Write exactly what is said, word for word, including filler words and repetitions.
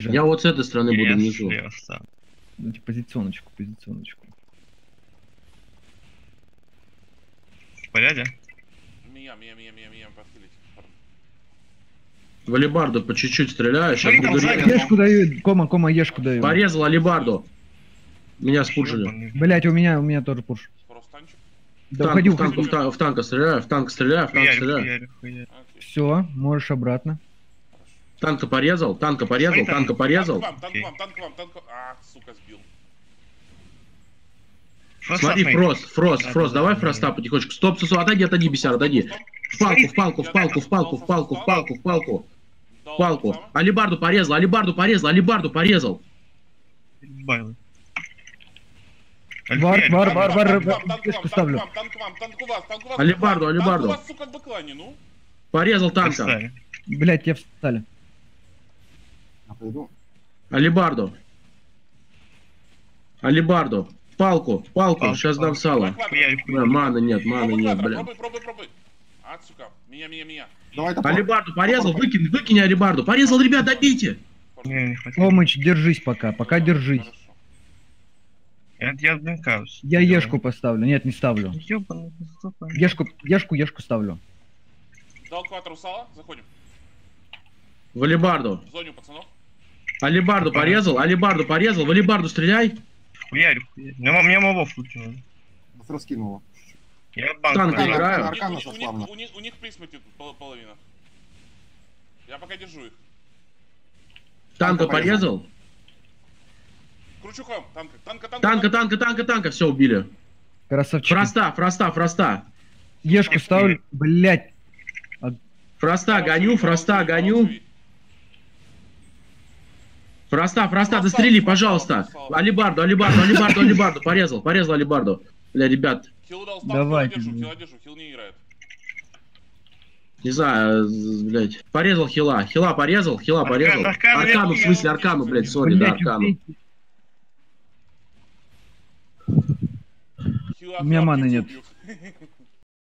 Я вот с этой стороны буду внизу. Дайте позиционочку, позиционочку. В порядке? Меня, меня, меня, меня, меня, подхилить. В алибарду по чуть-чуть стреляю. Сейчас Смотри, буду... там сзади. Ешку даю, кома, кома, ешку даю. Порезал алибарду. Меня спушили. Блять, у меня, у меня тоже пуш. Просто танчик. Да В уходи, танк, в, танк, уходи. в, танк, в танка стреляю, в танк стреляю, в танк Хуярю, стреляю. хуярю, хуярю. Окей. Все, можешь обратно. Танка порезал, танка порезал, Смотри, там- танка порезал. Танк к вам, танк к Окей. вам, танк к вам, танк к вам. А, сука, сбил. Фроста Смотри, смотри. фрост, фрост, Да, фрост, да, давай да, фроста да. потихонечку. Стоп, стоп, стоп, отойди, отойди, бесяр, отойди. В палку, в палку, в палку, в палку, в палку, в палку, в палку, Дал в палку. самое. Алибарду порезал, алибарду порезал, алибарду порезал. Байлы. Вар, вар, вар, вар, Танк к вар, вам, танк к ешку вам, ставлю. танк к вам, танк к вам, танк у вас, танк у вас. Алибарду, танк у вас, алибарду. Танк у вас, сука, к бэклайне, ну. Порезал танка. Поставили. Блять, те встали. Алибарду. Алибарду. Палку, палку, Палку, сейчас дам палку. сало. Бэквадр. Хуярю, Бля, хуярю. маны нет, маны Пробуй нет, квадро, бля. пробуй, пробуй, пробуй. А, сука, меня, меня, меня. Давай топор. Алибарду порезал, выкинь, выкинь алибарду. Порезал, ребят, добейте. Не, не хватило. Комыч, держись пока, пока держись. Хорошо. Я, я отвлекаюсь. Я ешку поставлю, нет, не ставлю. Ёбаный, стопа. Ешку, ешку, ешку ставлю. Дал квадру сала, заходим. В алибарду. В зоне у пацанов. Алибарду порезал, алибарду порезал, в алибарду стреляй. Хуярю, хуярю. Меня, меня мобов выкинули. Нас раскинуло. Я банк Танк проиграл. играю. У них, у Аркана них, у них, сославно. у них, у них присмати тут пол- половина. Я пока держу их. Танка Танка порезал. порезал. Кручу к вам, танка, танка, танка. Танка, танка, танка, танка, все убили. Красавчик. Фроста, фроста, фроста. Ешку ставлю, блять. Фроста гоню, фроста гоню. Фроста, фроста, дострели, пожалуйста. Алибарду, алибарду, алибарду, алибарду. Порезал, порезал алибарду. Бля, ребят, Хилу дал став, Давай, хила держу, блин. хила держу, хил не играет. не знаю, з- блядь. Порезал хила, хила порезал, хила Аркан, порезал. аркан, Аркану, в я- смысле, аркану, блядь, сори, да, Блять, аркану. убейте. Хила У меня от маны Кити нет. убьют.